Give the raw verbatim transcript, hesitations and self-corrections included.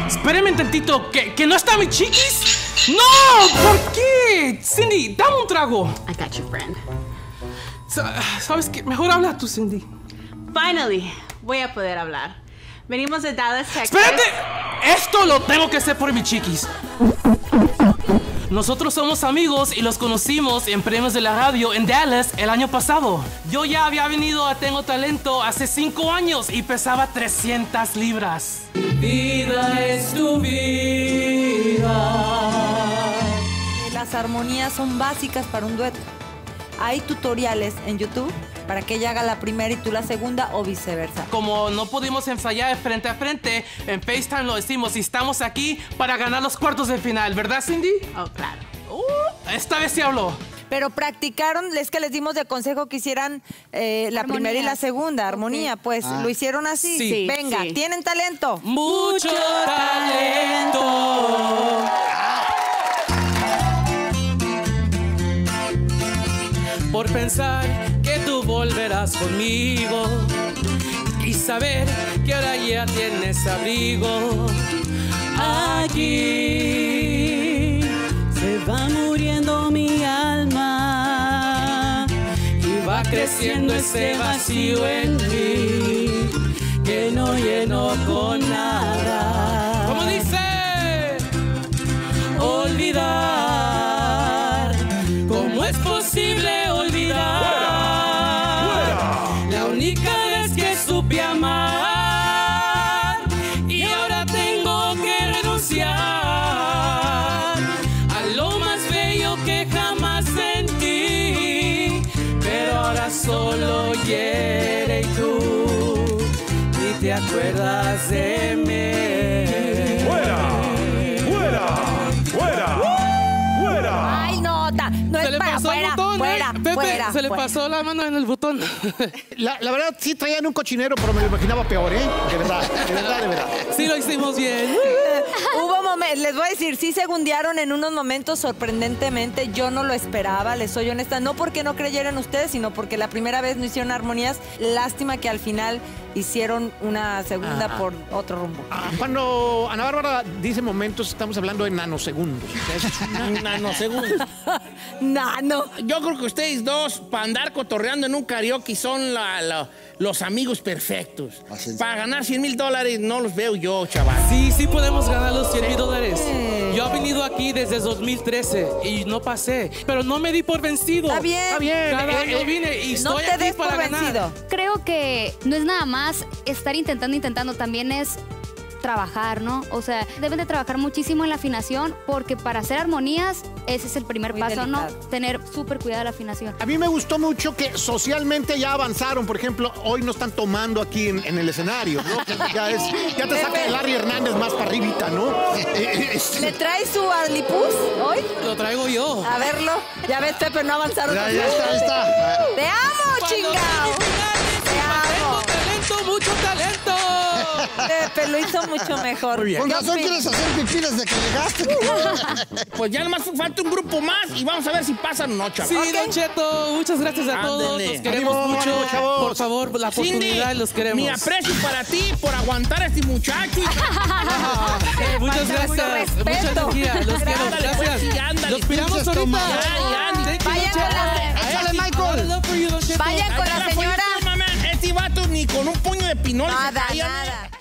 Espérame un tantito, ¿que, que no está mi chiquis? ¡No! ¿Por qué? Cindy, dame un trago. I got you, friend. ¿Sabes qué? Mejor habla tú, Cindy. Finally, voy a poder hablar. Venimos de Dallas, Texas. ¡Espérate! Esto lo tengo que hacer por mi chiquis. Nosotros somos amigos y los conocimos en premios de la radio en Dallas el año pasado. Yo ya había venido a Tengo Talento hace cinco años y pesaba trescientas libras. Vida es tu vida. Las armonías son básicas para un dueto. Hay tutoriales en YouTube para que ella haga la primera y tú la segunda o viceversa. Como no pudimos ensayar frente a frente, en FaceTime lo decimos y estamos aquí para ganar los cuartos de final, ¿verdad, Cindy? Oh, claro. Uh, esta vez sí habló. Pero practicaron, es que les dimos de consejo que hicieran eh, la Armonías. primera y la segunda, armonía. Okay. Pues Ah. lo hicieron así. Sí. Venga, Sí. ¿tienen talento? Mucho talento. Por pensar que tú volverás conmigo y saber que ahora ya tienes abrigo. Aquí se va muriendo mi alma y va creciendo ese vacío en mí que no lleno con nada. ¿Cómo dice? Olvidar. ¿Cómo es posible olvidar? La única vez que supe amar y ahora tengo que renunciar a lo más bello que jamás sentí, pero ahora solo hiere y tú ni te acuerdas de mí. ¡Fuera! ¡Fuera! ¡Fuera! ¡Fuera! Ay, no, ta- no Se es le para pasó el fuera, botón, fuera, ¿eh? Pepe, fuera, se le fuera. pasó la mano en el botón. La, la verdad, sí traían un cochinero, pero me lo imaginaba peor, ¿eh? De verdad, de verdad, de verdad. Sí lo hicimos bien. Hubo momentos, les voy a decir, sí segundearon en unos momentos sorprendentemente. Yo no lo esperaba, les soy honesta. No porque no creyeran ustedes, sino porque la primera vez no hicieron armonías. Lástima que al final hicieron una segunda Ajá. por otro rumbo. Cuando Ana Bárbara dice momentos, estamos hablando de nanosegundos. O sea, es una- Nanosegundos. Nano. Yo creo que ustedes dos, para andar cotorreando en un karaoke, son la- la- los amigos perfectos. Así es. Para ganar cien mil dólares no los veo yo, chaval. Sí, sí podemos ganar los cien mil dólares. Yo he venido aquí desde dos mil trece y no pasé, pero no me di por vencido. Está bien. Está bien. Cada eh, año eh, vine y No estoy te aquí des por para ganar. vencido. Creo que no es nada más estar intentando, intentando, también es trabajar, ¿no? O sea, deben de trabajar muchísimo en la afinación porque para hacer armonías ese es el primer Muy paso, ¿no? delicado. Tener súper cuidada la afinación. A mí me gustó mucho que socialmente ya avanzaron. Por ejemplo, hoy no están tomando aquí en, en el escenario, ¿no? Que Ya, es, ya te saca el Larry Hernández más para arribita, ¿no? Eh, es- ¿Le trae su Adlipus hoy? Lo traigo yo. A verlo. Ya ves, Pepe, no avanzaron. Ya, ya está, ahí está. ¡Te amo, Cuando chingao! semifinales, Te amo. talento, mucho talento. Pepe lo hizo mucho mejor. Muy bien. ¿Qué Con razón opinas? quieres hacer pipí desde que llegaste. Pues ya nomás falta un grupo más y vamos a ver si pasan o no, chaval. Sí, Don Cheto, muchas gracias a todos. Ándele. Los queremos Ánimo, mucho. ánimo, chavos. Por favor, la Cindy, oportunidad los queremos. mi aprecio para ti por aguantar a este muchacho. Eh, muchas falta mucho gracias. Mucha respeto. energía. Los quiero. Ándale, pues, Gracias. sí, ándale. Los piramos Pinches ahorita. tomates. Ay, Andy. Thank you, Vayan Don con la- Cheto. Échale, I Michael. love for you, Don Cheto. Vayan con la Ahí está, señora. mamá. Este vato ni con un puño de pinol. Nada, se caía, nada.